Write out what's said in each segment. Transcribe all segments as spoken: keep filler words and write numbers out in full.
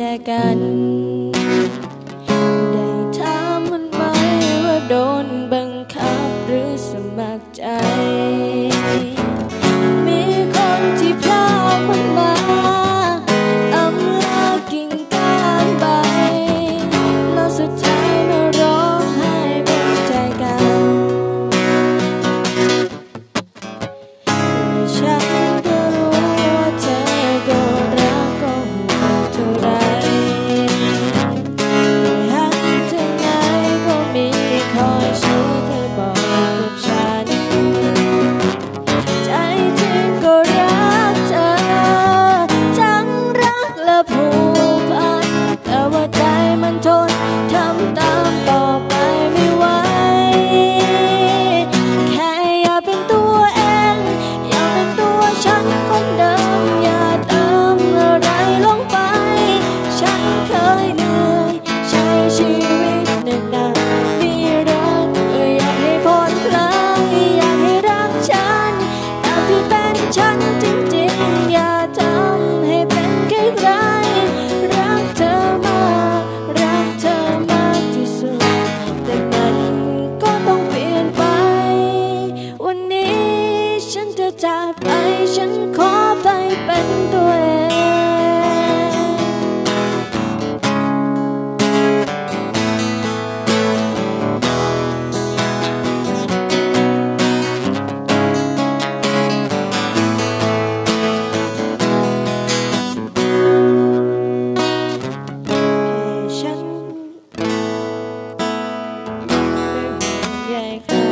กันได้ถามมันไหมว่าโดนบังคับหรือสมัครใจมีคนที่พลากมันมาอำลากิ่งก้านใบแล้วสุดท้ายมาร้องไห้เป็นใจกันและฉันก็รู้ว่าเธอก็รักก็ห่วงเท่าไรหักถึงไหนก็มีคอยช่วยเธอบอกกับฉันใจจริงก็รักเธอทั้งรักและผูกพันแต่ว่าใจมันทนทำตามต่อไปไม่ไหวแค่อยากเป็นตัวเองอยากเป็นตัวฉันคนเดิมอย่าเติมอะไรลงไปฉันเคยเหนื่อยใช้ชีวิตหนึ่งนานมีรักก็อยากให้ผ่อนคลายอยากให้รักฉันตามที่เป็นฉันจริงๆอย่าทำให้เป็นแค่ใครรักเธอมากรักเธอมากที่สุดแต่มันก็ต้องเปลี่ยนไปวันนี้ฉันจะจากไปฉันขอไปเป็นตัวเองฉันไม่ห่วงใยใคร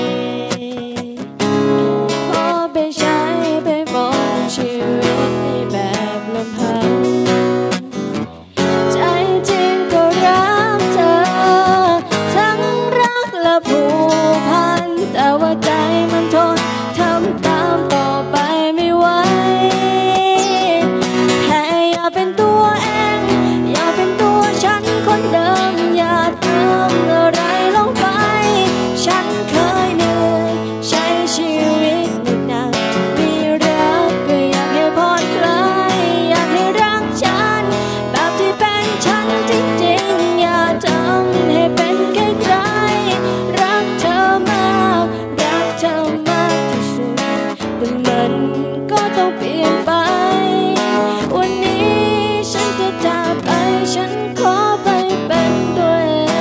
ขอไปใช้ไปมองชีวิตในแบบลำพังใจจริงก็รักเธอทั้งรักและผูกพันแต่ว่าใจมันทนทำตามต่อไปไม่ไหวแค่อยากเป็นตัวเองอยากเป็นตัวฉันคนเดิมอย่าเติมอะไรลงไปฉันเคยเหนื่อยใช้ชีวิตหนึ่งนานมีรักก็อยากให้ผ่อนคลายอยากให้รักฉันแบบที่เป็นฉันจริงๆอย่าทำให้เป็นแค่ใครรักเธอมากรักเธอมากที่สุดแต่มันก็ต้องเปลี่ยนไปวันนี้ฉันจะจากไปฉันขอไปเป็นตัวเอง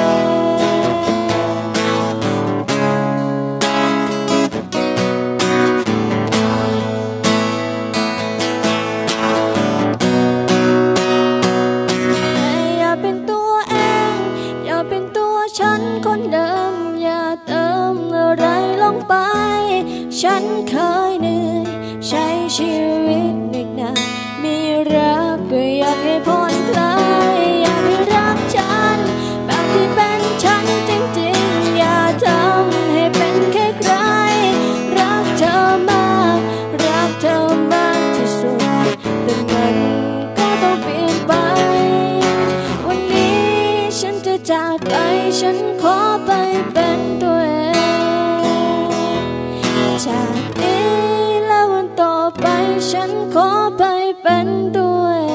อยากเป็นตัวเองอยากเป็นตัวฉันคนเดิมอย่าเติมอะไรลงไปฉันเคยเหนื่อยใช้ชีวิตหนึ่งนานมีรักก็อยากให้ผ่อนคลายอยากให้รักฉันแบบที่เป็นฉันจริงๆอย่าทำให้เป็นแค่ใครรักเธอมากรักเธอมากที่สุดแต่มันก็ต้องเปลี่ยนไปวันนี้ฉันจะจากไปฉันขอไปเป็นตัวเองจากนี้แล้ววันต่อไปฉันขอไปเป็นตัวเอง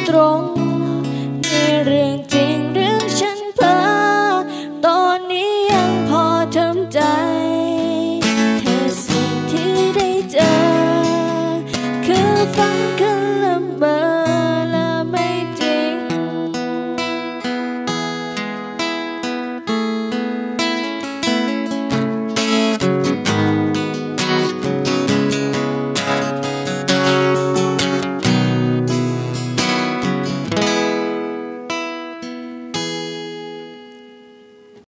ตรง